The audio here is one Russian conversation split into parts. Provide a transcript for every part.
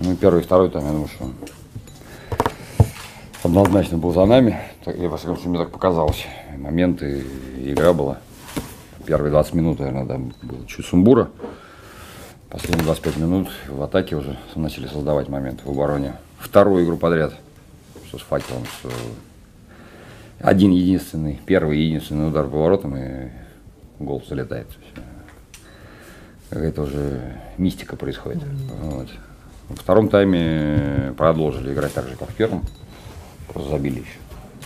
Ну, первый и второй там, я думаю, что однозначно был за нами. Я, во всяком случае, мне так показалось. Моменты, игра была. Первые 20 минут, наверное, да, было чуть сумбура. Последние 25 минут в атаке уже начали создавать моменты в обороне. Вторую игру подряд, что с факелом, что один единственный, первый единственный удар по воротам, и гол залетает. Какая-то уже мистика происходит. Вот. Во втором тайме продолжили играть так же, как в первом. Просто забили еще.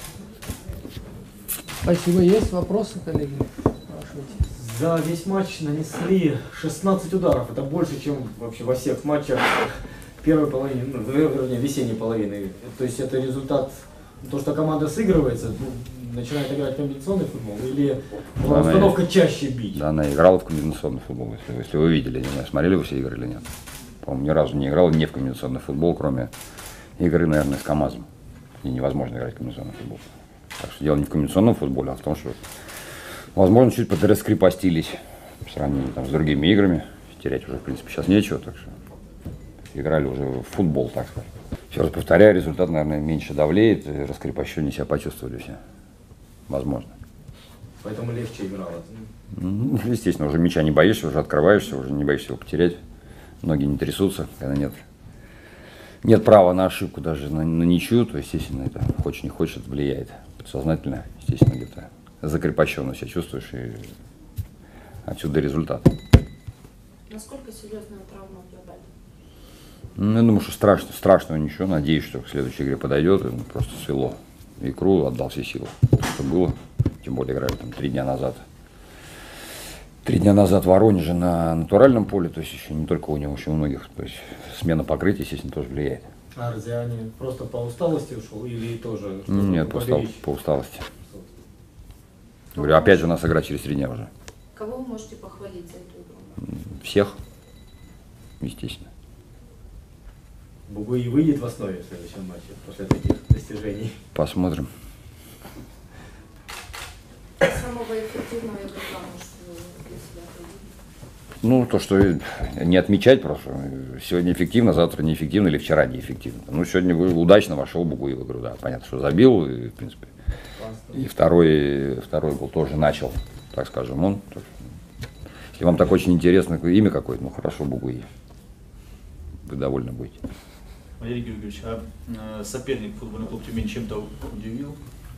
Спасибо. Есть вопросы, коллеги? Спрашивайте. За весь матч нанесли 16 ударов. Это больше, чем вообще во всех матчах первой половины, ну, вернее, весенней половины. То есть это результат, то, что команда сыгрывается, начинает играть в комбинационный футбол, или была установка чаще бить? Да, она играла в комбинационный футбол, если вы видели, не знаю, смотрели вы все игры или нет. По-моему, ни разу не играла не в комбинационный футбол, кроме игры, наверное, с КамАЗом. И невозможно играть в комбинационный футбол. Так что дело не в комбинационном футболе, а в том, что, возможно, чуть подраскрепостились в сравнении там, с другими играми. Терять уже, в принципе, сейчас нечего, так что играли уже в футбол, так сказать. Еще раз повторяю, результат, наверное, меньше давлеет, раскрепощеннее себя почувствовали все. Возможно. Поэтому легче игралось. Ну, естественно, уже мяча не боишься, уже открываешься, уже не боишься его потерять. Многие не трясутся, когда нет права на ошибку, даже на ничью, то, естественно, это хочешь не хочешь, это влияет подсознательно, естественно, где-то закрепощенно себя чувствуешь, и отсюда результат. Насколько серьезная травма для Дали? Ну, я думаю, что страшного ничего, надеюсь, что к следующей игре подойдет, и просто свело икру, отдал все силы, что было, тем более играли там 3 дня назад. 3 дня назад в Воронеже на натуральном поле, то есть еще не только у него, еще у многих, то есть смена покрытия, естественно, тоже влияет. А Арзиане просто по усталости ушел или тоже? Нет, по усталости. Говорю, опять же у нас игра через 3 дня уже. Кого вы можете похвалить за эту игру? Всех, естественно. Бугуи выйдет в основе в следующем матче после таких достижений? Посмотрим. Самого эффективного игрока, может, для себя определить? Ну, то, что не отмечать просто. Сегодня эффективно, завтра неэффективно или вчера неэффективно. Ну, сегодня удачно вошел Бугуи в игру, да. Понятно, что забил, и, в принципе. И второй гол тоже начал, так скажем, он. Если вам так очень интересно имя какое-то, ну, хорошо, Бугуи. Вы довольны будете. Валерий Георгиевич, а соперник футбольный клуб Тюмень чем-то удивил?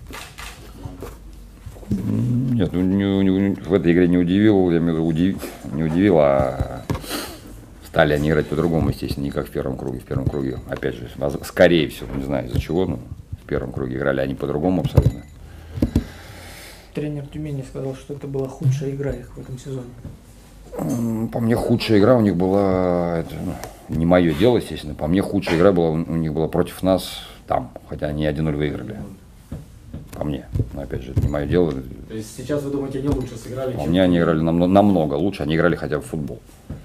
Нет, в этой игре не удивил, я имею в виду, не удивил, а стали они играть по-другому, естественно, не как в первом круге. В первом круге, опять же, скорее всего, не знаю из-за чего, но в первом круге играли они по-другому абсолютно. Тренер Тюмени сказал, что это была худшая игра их в этом сезоне. По мне, худшая игра у них была, это, не мое дело, естественно, по мне, худшая игра была, у них была против нас там, хотя они 1-0 выиграли. По мне. Но опять же, это не мое дело. То есть сейчас вы думаете, они лучше сыграли? По мне, они играли намного лучше, они играли хотя бы в футбол.